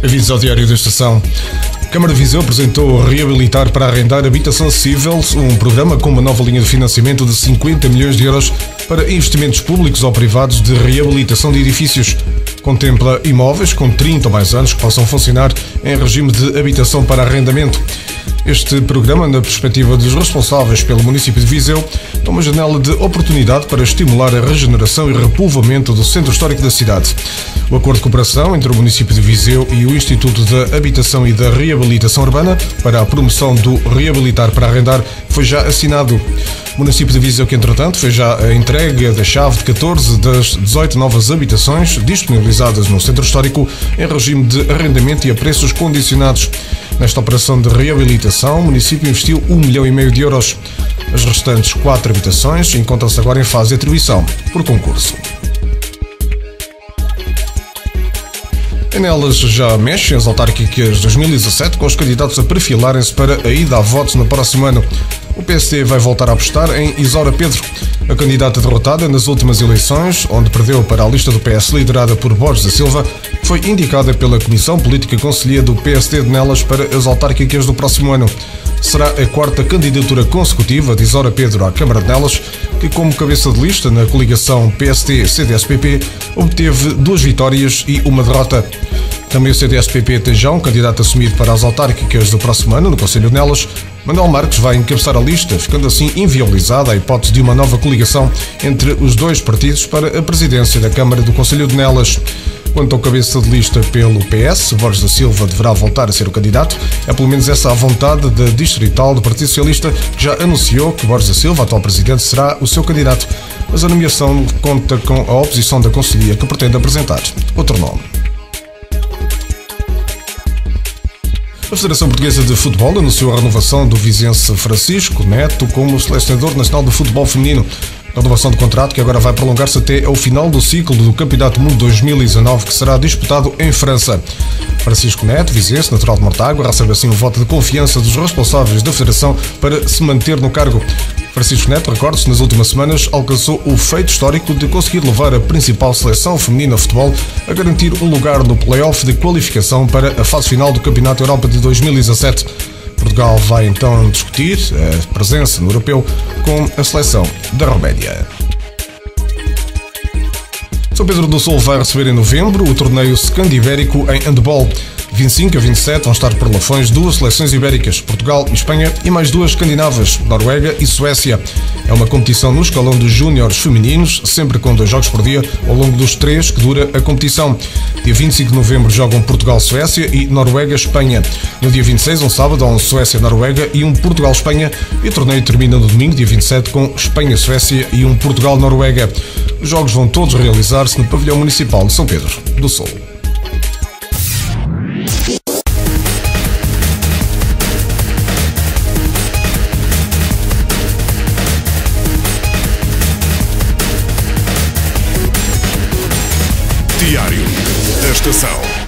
Avisos ao Diário da Estação. A Câmara de Viseu apresentou Reabilitar para Arrendar Habitação Acessível, um programa com uma nova linha de financiamento de 50 milhões de euros para investimentos públicos ou privados de reabilitação de edifícios. Contempla imóveis com 30 ou mais anos que possam funcionar em regime de habitação para arrendamento. Este programa, na perspectiva dos responsáveis pelo município de Viseu, é uma janela de oportunidade para estimular a regeneração e repovoamento do centro histórico da cidade. O acordo de cooperação entre o município de Viseu e o Instituto da Habitação e da Reabilitação Urbana para a promoção do Reabilitar para Arrendar foi já assinado. O município de Viseu, que entretanto fez já a entrega da chave de 14 das 18 novas habitações disponibilizadas no centro histórico em regime de arrendamento e a preços condicionados. Nesta operação de reabilitação, o município investiu 1,5 milhão de euros. As restantes 4 habitações encontram-se agora em fase de atribuição por concurso. Nelas já mexem as autárquicas 2017, com os candidatos a perfilarem-se para a ida a votos no próximo ano. O PSD vai voltar a apostar em Isaura Pedro, a candidata derrotada nas últimas eleições, onde perdeu para a lista do PS liderada por Borges da Silva, foi indicada pela Comissão Política Conselhia do PSD de Nelas para as autárquicas do próximo ano. Será a 4ª candidatura consecutiva de Isaura Pedro à Câmara de Nelas, que como cabeça de lista na coligação PSD-CDS-PP obteve 2 vitórias e 1 derrota. Também o CDS-PP tem já um candidato assumido para as autárquicas do próximo ano no Conselho de Nelas. Manuel Marques vai encabeçar a lista, ficando assim inviabilizada a hipótese de uma nova coligação entre os 2 partidos para a presidência da Câmara do Conselho de Nelas. Quanto ao cabeça de lista pelo PS, Borges da Silva deverá voltar a ser o candidato. É pelo menos essa a vontade da distrital do Partido Socialista, que já anunciou que Borges da Silva, atual presidente, será o seu candidato. Mas a nomeação conta com a oposição da Conselhia, que pretende apresentar outro nome. A Federação Portuguesa de Futebol anunciou a renovação do vizense Francisco Neto como selecionador nacional de futebol feminino. A renovação do contrato, que agora vai prolongar-se até ao final do ciclo do Campeonato Mundo 2019, que será disputado em França. Francisco Neto, vizense, natural de Mortágua, recebe assim um voto de confiança dos responsáveis da Federação para se manter no cargo. Francisco Neto, recorde-se, nas últimas semanas alcançou o feito histórico de conseguir levar a principal seleção feminina de futebol a garantir um lugar no play-off de qualificação para a fase final do Campeonato Europa de 2017. Portugal vai então discutir a presença no europeu com a seleção da Roménia. São Pedro do Sul vai receber em novembro o torneio Scandibérico em handball. 25 a 27 vão estar por Lafões 2 seleções ibéricas, Portugal e Espanha, e mais 2 escandinavas, Noruega e Suécia. É uma competição no escalão dos júniores femininos, sempre com 2 jogos por dia, ao longo dos 3 que dura a competição. Dia 25 de novembro jogam Portugal-Suécia e Noruega-Espanha. No dia 26, um sábado, há um Suécia-Noruega e um Portugal-Espanha. E o torneio termina no domingo, dia 27, com Espanha-Suécia e um Portugal-Noruega. Os jogos vão todos realizar-se no Pavilhão Municipal de São Pedro do Sul. Diário da Estação.